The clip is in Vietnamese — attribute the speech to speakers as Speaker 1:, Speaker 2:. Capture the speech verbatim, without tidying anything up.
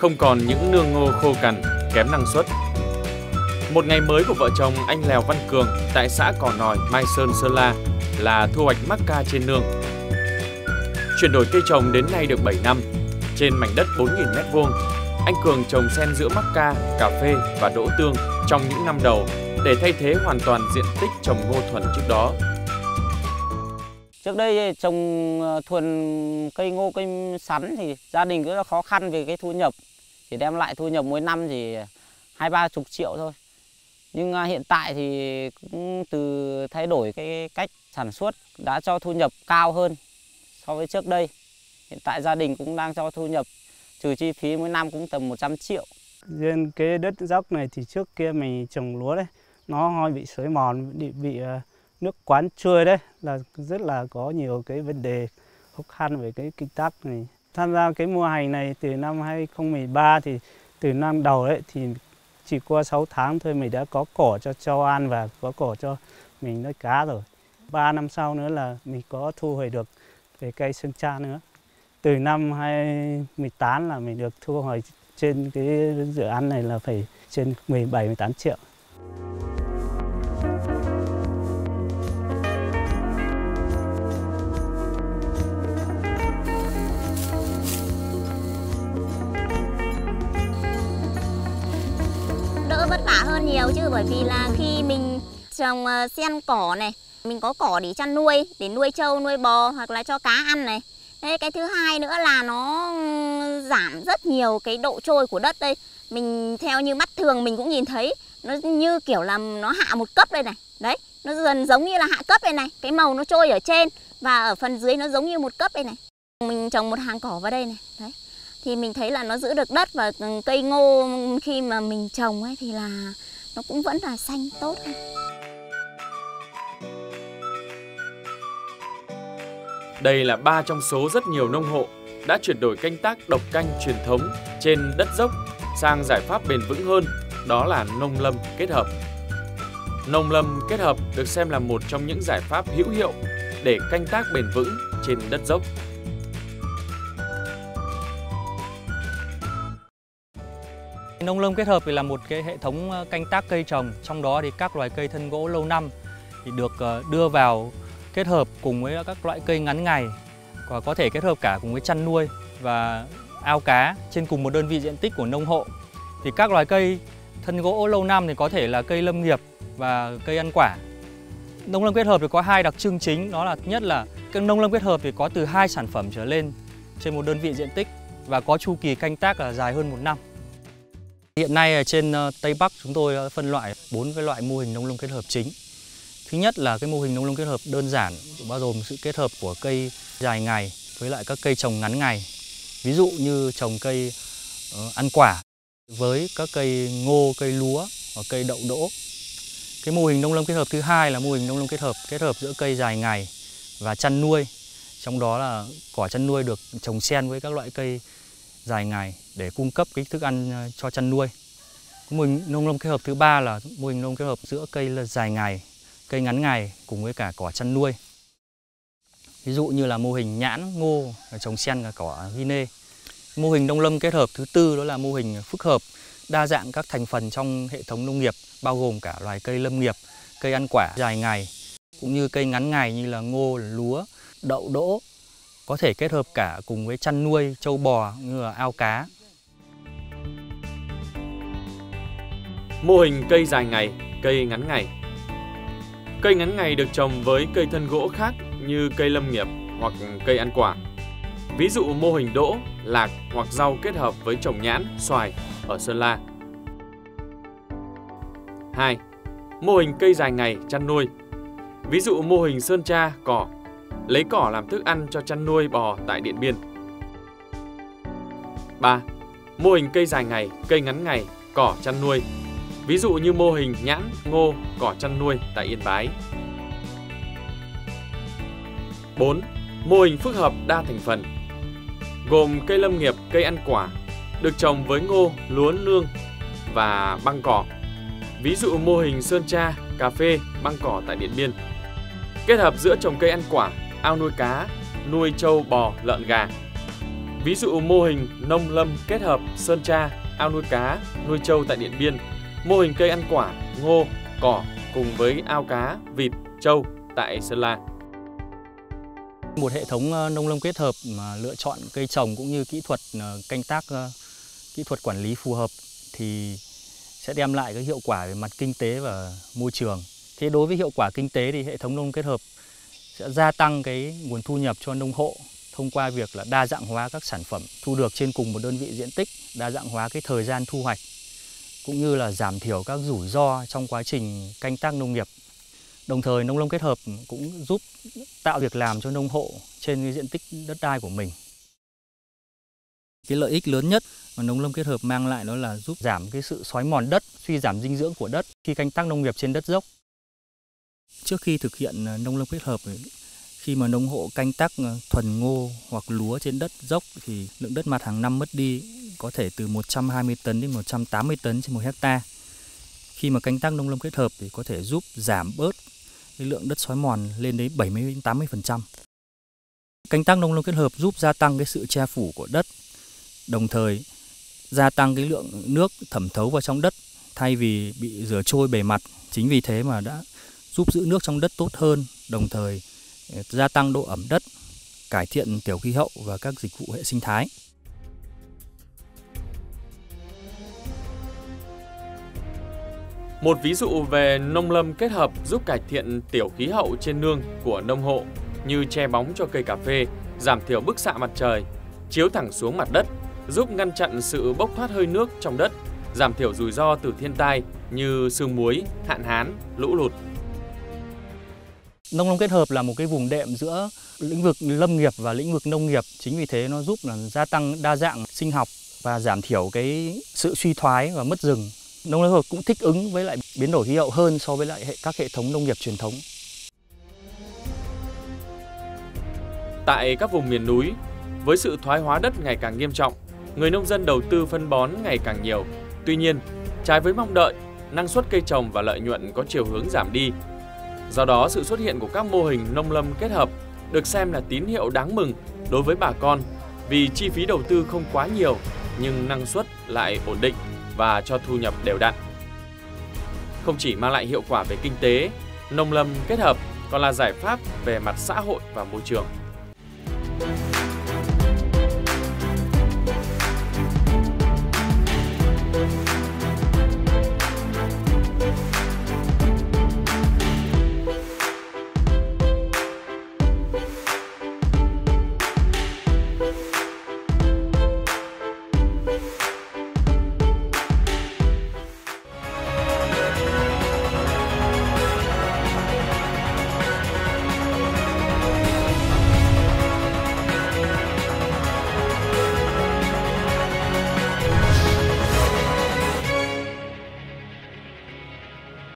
Speaker 1: không còn những nương ngô khô cằn, kém năng suất. Một ngày mới của vợ chồng anh Lèo Văn Cường tại xã Cò Nòi, Mai Sơn, Sơn La là thu hoạch mắc ca trên nương. Chuyển đổi cây trồng đến nay được bảy năm. Trên mảnh đất bốn nghìn mét vuông, anh Cường trồng xen giữa mắc ca, cà phê và đỗ tương trong những năm đầu để thay thế hoàn toàn diện tích trồng ngô thuần trước đó.
Speaker 2: Trước đây trồng thuần cây ngô, cây sắn thì gia đình rất là khó khăn về cái thu nhập. Chỉ đem lại thu nhập mỗi năm thì hai ba chục triệu thôi. Nhưng hiện tại thì cũng từ thay đổi cái cách sản xuất đã cho thu nhập cao hơn so với trước đây. Hiện tại gia đình cũng đang cho thu nhập trừ chi phí mỗi năm cũng tầm một trăm triệu.
Speaker 3: Trên cái đất dốc này thì trước kia mình trồng lúa đấy, nó hơi bị xới mòn, bị, bị nước quán trôi đấy, là rất là có nhiều cái vấn đề khó khăn về cái kinh tác này. Tham gia cái mô hình này từ năm hai không một ba thì từ năm đầu đấy thì chỉ qua sáu tháng thôi mình đã có cỏ cho cho ăn và có cỏ cho mình nuôi cá rồi. ba năm sau nữa là mình có thu hồi được về cây sơn tra nữa. Từ năm hai không một tám là mình được thu hồi trên cái dự án này là phải trên mười bảy mười tám triệu.
Speaker 4: Đỡ vất vả hơn nhiều chứ, bởi vì là khi mình trồng xen cỏ này, mình có cỏ để chăn nuôi, để nuôi trâu, nuôi bò hoặc là cho cá ăn này. Thế cái thứ hai nữa là nó giảm rất nhiều cái độ trôi của đất đây. Mình theo như mắt thường mình cũng nhìn thấy nó như kiểu là nó hạ một cấp đây này. Đấy, nó dần giống như là hạ cấp đây này. Cái màu nó trôi ở trên và ở phần dưới nó giống như một cấp đây này. Mình trồng một hàng cỏ vào đây này. Đấy. Thì mình thấy là nó giữ được đất và cây ngô khi mà mình trồng ấy thì là nó cũng vẫn là xanh tốt hơn.
Speaker 1: Đây là ba trong số rất nhiều nông hộ đã chuyển đổi canh tác độc canh truyền thống trên đất dốc sang giải pháp bền vững hơn, đó là nông lâm kết hợp. Nông lâm kết hợp được xem là một trong những giải pháp hữu hiệu để canh tác bền vững trên đất dốc.
Speaker 5: Nông lâm kết hợp thì là một cái hệ thống canh tác cây trồng, trong đó thì các loài cây thân gỗ lâu năm thì được đưa vào kết hợp cùng với các loại cây ngắn ngày, và có thể kết hợp cả cùng với chăn nuôi và ao cá trên cùng một đơn vị diện tích của nông hộ. Thì các loài cây thân gỗ lâu năm thì có thể là cây lâm nghiệp và cây ăn quả. Nông lâm kết hợp thì có hai đặc trưng chính, đó là nhất là cái nông lâm kết hợp thì có từ hai sản phẩm trở lên trên một đơn vị diện tích và có chu kỳ canh tác là dài hơn một năm. Hiện nay trên Tây Bắc chúng tôi phân loại bốn cái loại mô hình nông lâm kết hợp chính. Thứ nhất là cái mô hình nông lâm kết hợp đơn giản, bao gồm sự kết hợp của cây dài ngày với lại các cây trồng ngắn ngày. Ví dụ như trồng cây uh, ăn quả với các cây ngô, cây lúa và cây đậu đỗ. Cái mô hình nông lâm kết hợp thứ hai là mô hình nông lâm kết hợp kết hợp giữa cây dài ngày và chăn nuôi. Trong đó là cỏ chăn nuôi được trồng xen với các loại cây dài ngày để cung cấp cái thức ăn cho chăn nuôi. Mô hình nông lâm kết hợp thứ ba là mô hình nông kết hợp giữa cây dài ngày, cây ngắn ngày cùng với cả cỏ chăn nuôi. Ví dụ như là mô hình nhãn, ngô trồng xen và cỏ ghi nê. Mô hình nông lâm kết hợp thứ tư đó là mô hình phức hợp, đa dạng các thành phần trong hệ thống nông nghiệp, bao gồm cả loài cây lâm nghiệp, cây ăn quả dài ngày, cũng như cây ngắn ngày như là ngô, lúa, đậu đỗ, có thể kết hợp cả cùng với chăn nuôi trâu bò như là ao cá.
Speaker 1: Mô hình cây dài ngày, cây ngắn ngày. Cây ngắn ngày được trồng với cây thân gỗ khác như cây lâm nghiệp hoặc cây ăn quả. Ví dụ mô hình đỗ, lạc hoặc rau kết hợp với trồng nhãn, xoài ở Sơn La. hai. Mô hình cây dài ngày chăn nuôi. Ví dụ mô hình sơn tra, cỏ, lấy cỏ làm thức ăn cho chăn nuôi bò tại Điện Biên. ba. Mô hình cây dài ngày, cây ngắn ngày, cỏ chăn nuôi. Ví dụ như mô hình nhãn, ngô, cỏ chăn nuôi tại Yên Bái. bốn. Mô hình phức hợp đa thành phần, gồm cây lâm nghiệp, cây ăn quả, được trồng với ngô, lúa nương và băng cỏ. Ví dụ mô hình sơn tra, cà phê, băng cỏ tại Điện Biên. Kết hợp giữa trồng cây ăn quả, ao nuôi cá, nuôi trâu, bò, lợn, gà. Ví dụ mô hình nông lâm kết hợp sơn tra, ao nuôi cá, nuôi trâu tại Điện Biên, mô hình cây ăn quả, ngô, cỏ cùng với ao cá, vịt, trâu tại Sơn La.
Speaker 5: Một hệ thống nông lâm kết hợp mà lựa chọn cây trồng cũng như kỹ thuật canh tác, kỹ thuật quản lý phù hợp thì sẽ đem lại cái hiệu quả về mặt kinh tế và môi trường. Thế đối với hiệu quả kinh tế thì hệ thống nông kết hợp sẽ gia tăng cái nguồn thu nhập cho nông hộ thông qua việc là đa dạng hóa các sản phẩm thu được trên cùng một đơn vị diện tích, đa dạng hóa cái thời gian thu hoạch, cũng như là giảm thiểu các rủi ro trong quá trình canh tác nông nghiệp. Đồng thời nông lâm kết hợp cũng giúp tạo việc làm cho nông hộ trên cái diện tích đất đai của mình. Cái lợi ích lớn nhất mà nông lâm kết hợp mang lại đó là giúp giảm cái sự xói mòn đất, suy giảm dinh dưỡng của đất khi canh tác nông nghiệp trên đất dốc. Trước khi thực hiện nông lâm kết hợp, khi mà nông hộ canh tác thuần ngô hoặc lúa trên đất dốc thì lượng đất mặt hàng năm mất đi có thể từ một trăm hai mươi tấn đến một trăm tám mươi tấn trên một hecta. Khi mà canh tác nông lâm kết hợp thì có thể giúp giảm bớt cái lượng đất xói mòn lên đến bảy mươi đến tám mươi phần trăm. Canh tác nông lâm kết hợp giúp gia tăng cái sự che phủ của đất, đồng thời gia tăng cái lượng nước thẩm thấu vào trong đất thay vì bị rửa trôi bề mặt. Chính vì thế mà đã giúp giữ nước trong đất tốt hơn, đồng thời gia tăng độ ẩm đất, cải thiện tiểu khí hậu và các dịch vụ hệ sinh thái.
Speaker 1: Một ví dụ về nông lâm kết hợp giúp cải thiện tiểu khí hậu trên nương của nông hộ như che bóng cho cây cà phê, giảm thiểu bức xạ mặt trời, chiếu thẳng xuống mặt đất, giúp ngăn chặn sự bốc thoát hơi nước trong đất, giảm thiểu rủi ro từ thiên tai như sương muối, hạn hán, lũ lụt.
Speaker 5: Nông lâm kết hợp là một cái vùng đệm giữa lĩnh vực lâm nghiệp và lĩnh vực nông nghiệp. Chính vì thế nó giúp là gia tăng đa dạng sinh học và giảm thiểu cái sự suy thoái và mất rừng. Nông lâm kết hợp cũng thích ứng với lại biến đổi khí hậu hơn so với lại các hệ thống nông nghiệp truyền thống.
Speaker 1: Tại các vùng miền núi, với sự thoái hóa đất ngày càng nghiêm trọng, người nông dân đầu tư phân bón ngày càng nhiều. Tuy nhiên, trái với mong đợi, năng suất cây trồng và lợi nhuận có chiều hướng giảm đi. Do đó, sự xuất hiện của các mô hình nông lâm kết hợp được xem là tín hiệu đáng mừng đối với bà con vì chi phí đầu tư không quá nhiều nhưng năng suất lại ổn định và cho thu nhập đều đặn. Không chỉ mang lại hiệu quả về kinh tế, nông lâm kết hợp còn là giải pháp về mặt xã hội và môi trường.